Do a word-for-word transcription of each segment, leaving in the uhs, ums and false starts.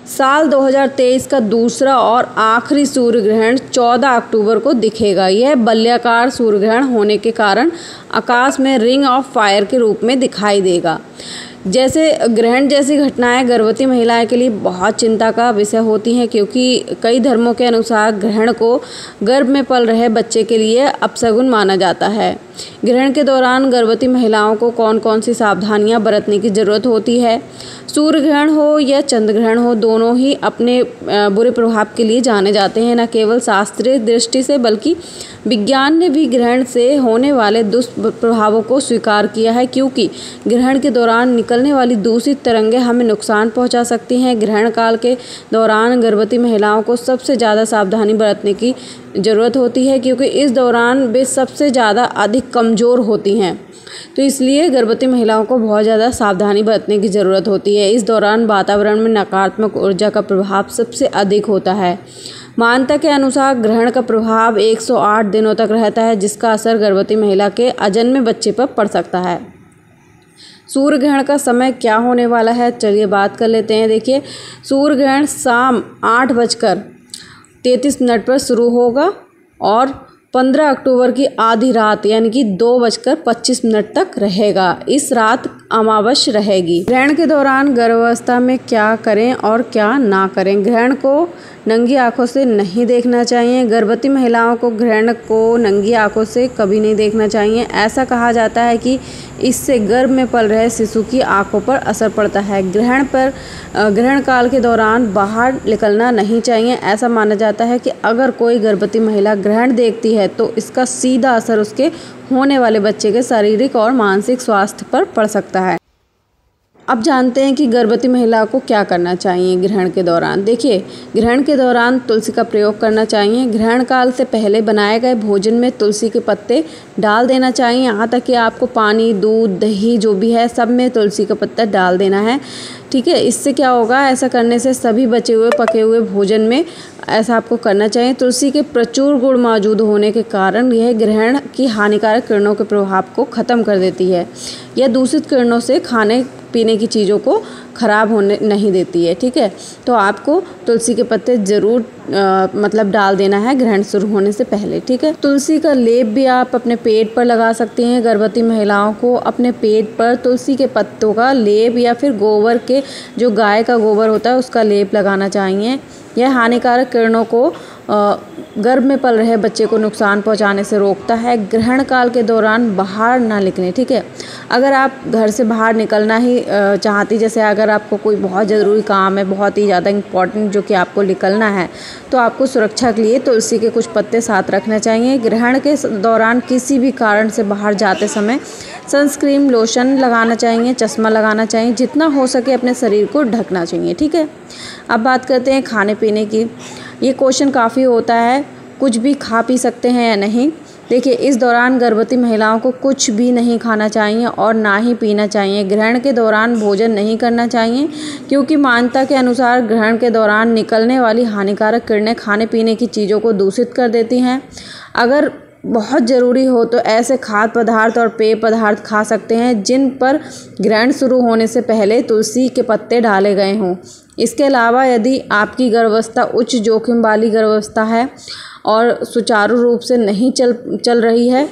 साल दो हज़ार तेईस का दूसरा और आखिरी सूर्य ग्रहण चौदह अक्टूबर को दिखेगा। यह बलयाकार सूर्य ग्रहण होने के कारण आकाश में रिंग ऑफ फायर के रूप में दिखाई देगा। जैसे ग्रहण जैसी घटनाएं गर्भवती महिलाएं के लिए बहुत चिंता का विषय होती हैं, क्योंकि कई धर्मों के अनुसार ग्रहण को गर्भ में पल रहे बच्चे के लिए अपशगुन माना जाता है। ग्रहण के दौरान गर्भवती महिलाओं को कौन कौन सी सावधानियां बरतने की ज़रूरत होती है। सूर्य ग्रहण हो या चंद्र ग्रहण हो, दोनों ही अपने बुरे प्रभाव के लिए जाने जाते हैं। न केवल शास्त्रीय दृष्टि से बल्कि विज्ञान ने भी ग्रहण से होने वाले दुष्प्रभावों को स्वीकार किया है, क्योंकि ग्रहण के दौरान निकलने वाली दूषित तरंगें हमें नुकसान पहुंचा सकती हैं। ग्रहण काल के दौरान गर्भवती महिलाओं को सबसे ज़्यादा सावधानी बरतने की ज़रूरत होती है, क्योंकि इस दौरान वे सबसे ज़्यादा अधिक कमज़ोर होती हैं। तो इसलिए गर्भवती महिलाओं को बहुत ज़्यादा सावधानी बरतने की ज़रूरत होती है। इस दौरान वातावरण में नकारात्मक ऊर्जा का प्रभाव सबसे अधिक होता है। मान्यता के अनुसार ग्रहण का प्रभाव एक सौ आठ दिनों तक रहता है, जिसका असर गर्भवती महिला के अजन्मे बच्चे पर पड़ सकता है। सूर्य ग्रहण का समय क्या होने वाला है, चलिए बात कर लेते हैं। देखिए, सूर्य ग्रहण शाम आठ बजकर तैंतीस मिनट पर शुरू होगा और पंद्रह अक्टूबर की आधी रात यानी कि दो बजकर पच्चीस मिनट तक रहेगा। इस रात अमावस्या रहेगी। ग्रहण के दौरान गर्भावस्था में क्या करें और क्या ना करें। ग्रहण को नंगी आंखों से नहीं देखना चाहिए। गर्भवती महिलाओं को ग्रहण को नंगी आंखों से कभी नहीं देखना चाहिए। ऐसा कहा जाता है कि इससे गर्भ में पल रहे शिशु की आंखों पर असर पड़ता है। ग्रहण पर ग्रहण काल के दौरान बाहर निकलना नहीं चाहिए। ऐसा माना जाता है कि अगर कोई गर्भवती महिला ग्रहण देखती है तो इसका सीधा असर उसके होने वाले बच्चे के शारीरिक और मानसिक स्वास्थ्य पर पड़ सकता है। अब जानते हैं कि गर्भवती महिला को क्या करना चाहिए ग्रहण के दौरान। देखिए, ग्रहण के दौरान तुलसी का प्रयोग करना चाहिए। ग्रहण काल से पहले बनाए गए भोजन में तुलसी के पत्ते डाल देना चाहिए। यहाँ तक कि आपको पानी, दूध, दही जो भी है सब में तुलसी का पत्ता डाल देना है। ठीक है, इससे क्या होगा, ऐसा करने से सभी बचे हुए पके हुए भोजन में ऐसा आपको करना चाहिए। तुलसी के प्रचुर गुण मौजूद होने के कारण यह ग्रहण की हानिकारक किरणों के प्रभाव को ख़त्म कर देती है। यह दूषित किरणों से खाने पीने की चीज़ों को ख़राब होने नहीं देती है। ठीक है, तो आपको तुलसी के पत्ते ज़रूर मतलब डाल देना है ग्रहण शुरू होने से पहले। ठीक है, तुलसी का लेप भी आप अपने पेट पर लगा सकते हैं। गर्भवती महिलाओं को अपने पेट पर तुलसी के पत्तों का लेप या फिर गोबर के, जो गाय का गोबर होता है, उसका लेप लगाना चाहिए। यह हानिकारक किरणों को गर्भ में पल रहे बच्चे को नुकसान पहुंचाने से रोकता है। ग्रहण काल के दौरान बाहर ना निकलें। ठीक है, अगर आप घर से बाहर निकलना ही चाहती, जैसे अगर आपको कोई बहुत ज़रूरी काम है, बहुत ही ज़्यादा इम्पॉर्टेंट, जो कि आपको निकलना है, तो आपको सुरक्षा के लिए तुलसी के कुछ पत्ते साथ रखने चाहिए। ग्रहण के दौरान किसी भी कारण से बाहर जाते समय सनस्क्रीन, लोशन लगाना चाहिए, चश्मा लगाना चाहिए। जितना हो सके अपने शरीर को ढकना चाहिए। ठीक है, अब बात करते हैं खाने पीने की। ये क्वेश्चन काफ़ी होता है, कुछ भी खा पी सकते हैं या नहीं। देखिए, इस दौरान गर्भवती महिलाओं को कुछ भी नहीं खाना चाहिए और ना ही पीना चाहिए। ग्रहण के दौरान भोजन नहीं करना चाहिए, क्योंकि मान्यता के अनुसार ग्रहण के दौरान निकलने वाली हानिकारक किरणें खाने पीने की चीज़ों को दूषित कर देती हैं। अगर बहुत ज़रूरी हो तो ऐसे खाद्य पदार्थ और पेय पदार्थ खा सकते हैं जिन पर ग्रहण शुरू होने से पहले तुलसी के पत्ते डाले गए हों। इसके अलावा यदि आपकी गर्भावस्था उच्च जोखिम वाली गर्भावस्था है और सुचारू रूप से नहीं चल चल रही है,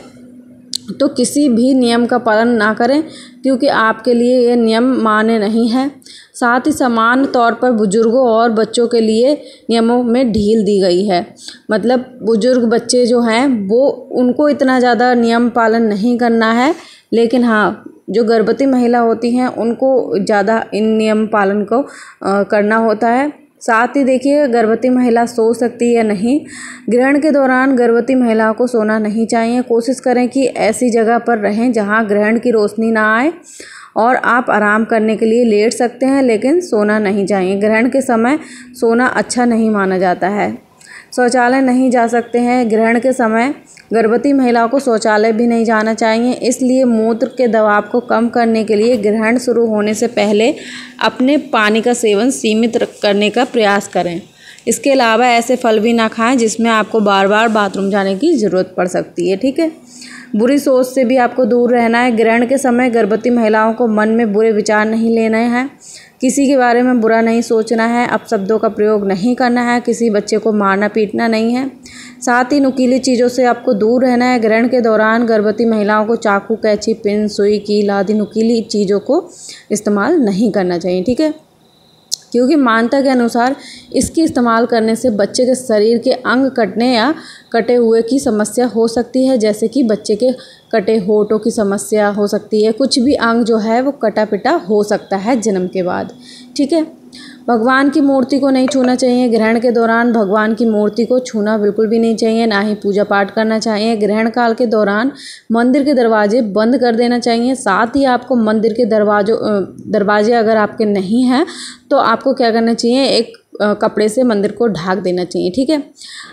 तो किसी भी नियम का पालन ना करें, क्योंकि आपके लिए ये नियम मान्य नहीं है। साथ ही समान तौर पर बुजुर्गों और बच्चों के लिए नियमों में ढील दी गई है। मतलब बुजुर्ग बच्चे जो हैं वो, उनको इतना ज़्यादा नियम पालन नहीं करना है, लेकिन हाँ, जो गर्भवती महिला होती हैं उनको ज़्यादा इन नियम पालन को आ, करना होता है। साथ ही देखिए, गर्भवती महिला सो सकती है या नहीं। ग्रहण के दौरान गर्भवती महिलाओं को सोना नहीं चाहिए। कोशिश करें कि ऐसी जगह पर रहें जहां ग्रहण की रोशनी ना आए, और आप आराम करने के लिए लेट सकते हैं, लेकिन सोना नहीं चाहिए। ग्रहण के समय सोना अच्छा नहीं माना जाता है। शौचालय नहीं जा सकते हैं। ग्रहण के समय गर्भवती महिलाओं को शौचालय भी नहीं जाना चाहिए। इसलिए मूत्र के दबाव को कम करने के लिए ग्रहण शुरू होने से पहले अपने पानी का सेवन सीमित करने का प्रयास करें। इसके अलावा ऐसे फल भी ना खाएं जिसमें आपको बार बार बाथरूम जाने की ज़रूरत पड़ सकती है। ठीक है, बुरी सोच से भी आपको दूर रहना है। ग्रहण के समय गर्भवती महिलाओं को मन में बुरे विचार नहीं लेने हैं। किसी के बारे में बुरा नहीं सोचना है, अपशब्दों का प्रयोग नहीं करना है, किसी बच्चे को मारना पीटना नहीं है। साथ ही नुकीली चीज़ों से आपको दूर रहना है। ग्रहण के दौरान गर्भवती महिलाओं को चाकू, कैंची, पिन, सुई, कील आदि नुकीली चीज़ों को इस्तेमाल नहीं करना चाहिए, ठीक है, क्योंकि मान्यता के अनुसार इसके इस्तेमाल करने से बच्चे के शरीर के अंग कटने या कटे हुए की समस्या हो सकती है, जैसे कि बच्चे के कटे होठों की समस्या हो सकती है, कुछ भी अंग जो है वो कटा पिटा हो सकता है जन्म के बाद, ठीक है। भगवान की मूर्ति को नहीं छूना चाहिए। ग्रहण के दौरान भगवान की मूर्ति को छूना बिल्कुल भी नहीं चाहिए, ना ही पूजा पाठ करना चाहिए। ग्रहण काल के दौरान मंदिर के दरवाजे बंद कर देना चाहिए। साथ ही आपको मंदिर के दरवाजों दरवाजे अगर आपके नहीं हैं तो आपको क्या करना चाहिए, एक कपड़े से मंदिर को ढक देना चाहिए, ठीक है।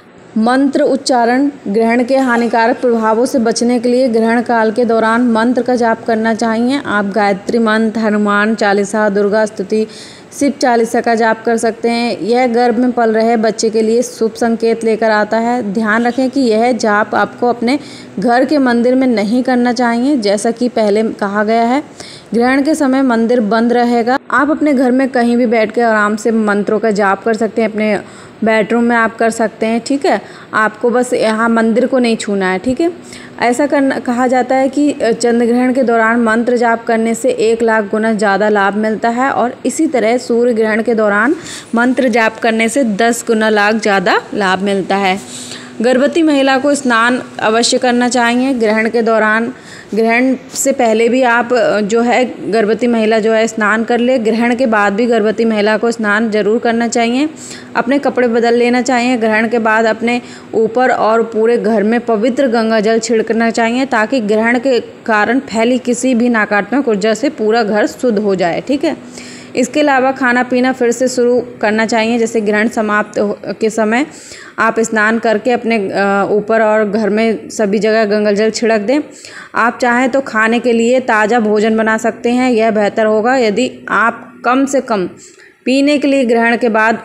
मंत्र उच्चारण। ग्रहण के हानिकारक प्रभावों से बचने के लिए ग्रहण काल के दौरान मंत्र का जाप करना चाहिए। आप गायत्री मंत्र, हनुमान चालीसा, दुर्गा स्तुति, शिव चालीसा का जाप कर सकते हैं। यह गर्भ में पल रहे बच्चे के लिए शुभ संकेत लेकर आता है। ध्यान रखें कि यह जाप आपको अपने घर के मंदिर में नहीं करना चाहिए, जैसा कि पहले कहा गया है। ग्रहण के समय मंदिर बंद रहेगा। आप अपने घर में कहीं भी बैठ कर आराम से मंत्रों का जाप कर सकते हैं, अपने बेडरूम में आप कर सकते हैं, ठीक है। आपको बस यहाँ मंदिर को नहीं छूना है, ठीक है। ऐसा करना कहा जाता है कि चंद्र ग्रहण के दौरान मंत्र जाप करने से एक लाख गुना ज़्यादा लाभ मिलता है, और इसी तरह सूर्य ग्रहण के दौरान मंत्र जाप करने से दस गुना लाख ज़्यादा लाभ मिलता है। गर्भवती महिला को स्नान अवश्य करना चाहिए। ग्रहण के दौरान, ग्रहण से पहले भी आप जो है गर्भवती महिला जो है स्नान कर ले। ग्रहण के बाद भी गर्भवती महिला को स्नान जरूर करना चाहिए। अपने कपड़े बदल लेना चाहिए। ग्रहण के बाद अपने ऊपर और पूरे घर में पवित्र गंगा जल छिड़कना चाहिए, ताकि ग्रहण के कारण फैली किसी भी नकारात्मक ऊर्जा से पूरा घर शुद्ध हो जाए, ठीक है। इसके अलावा खाना पीना फिर से शुरू करना चाहिए। जैसे ग्रहण समाप्त के समय आप स्नान करके अपने ऊपर और घर में सभी जगह गंगा जल छिड़क दें। आप चाहें तो खाने के लिए ताज़ा भोजन बना सकते हैं, यह बेहतर होगा। यदि आप कम से कम पीने के लिए ग्रहण के बाद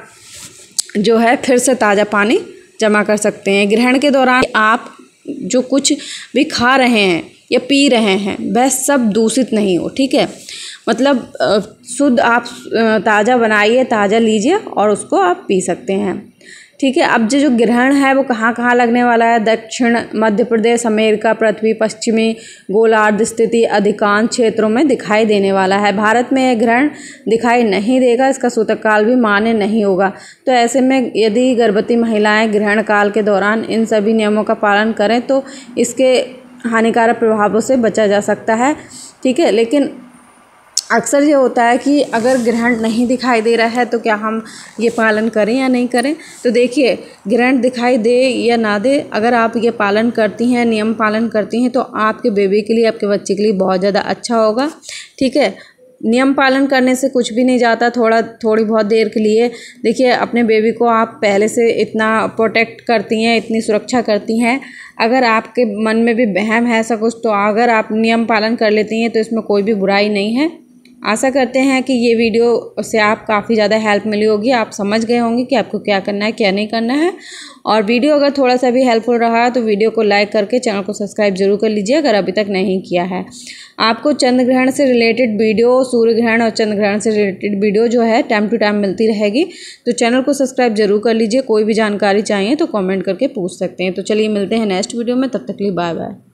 जो है फिर से ताज़ा पानी जमा कर सकते हैं। ग्रहण के दौरान आप जो कुछ भी खा रहे हैं या पी रहे हैं वह सब दूषित नहीं हो, ठीक है। मतलब शुद्ध आप ताज़ा बनाइए, ताज़ा लीजिए और उसको आप पी सकते हैं, ठीक है। अब जो ग्रहण है वो कहाँ कहाँ लगने वाला है? दक्षिण मध्य प्रदेश, अमेरिका, पृथ्वी, पश्चिमी गोलार्ध स्थिति अधिकांश क्षेत्रों में दिखाई देने वाला है। भारत में यह ग्रहण दिखाई नहीं देगा, इसका सूतककाल भी मान्य नहीं होगा। तो ऐसे में यदि गर्भवती महिलाएं ग्रहण काल के दौरान इन सभी नियमों का पालन करें तो इसके हानिकारक प्रभावों से बचा जा सकता है, ठीक है। लेकिन अक्सर ये होता है कि अगर ग्रहण नहीं दिखाई दे रहा है तो क्या हम ये पालन करें या नहीं करें? तो देखिए, ग्रहण दिखाई दे या ना दे, अगर आप ये पालन करती हैं, नियम पालन करती हैं, तो आपके बेबी के लिए, आपके बच्चे के लिए बहुत ज़्यादा अच्छा होगा, ठीक है। नियम पालन करने से कुछ भी नहीं जाता, थोड़ा थोड़ी बहुत देर के लिए। देखिए, अपने बेबी को आप पहले से इतना प्रोटेक्ट करती हैं, इतनी सुरक्षा करती हैं, अगर आपके मन में भी वहम है ऐसा कुछ, तो अगर आप नियम पालन कर लेती हैं तो इसमें कोई भी बुराई नहीं है। आशा करते हैं कि ये वीडियो से आप काफ़ी ज़्यादा हेल्प मिली होगी, आप समझ गए होंगे कि आपको क्या करना है, क्या नहीं करना है। और वीडियो अगर थोड़ा सा भी हेल्पफुल रहा तो वीडियो को लाइक करके चैनल को सब्सक्राइब जरूर कर लीजिए, अगर अभी तक नहीं किया है। आपको चंद्र ग्रहण से रिलेटेड वीडियो, सूर्य ग्रहण और चंद्र ग्रहण से रिलेटेड वीडियो जो है टाइम टू टाइम मिलती रहेगी, तो चैनल को सब्सक्राइब जरूर कर लीजिए। कोई भी जानकारी चाहिए तो कॉमेंट करके पूछ सकते हैं। तो चलिए मिलते हैं नेक्स्ट वीडियो में, तब तक के लिए बाय बाय।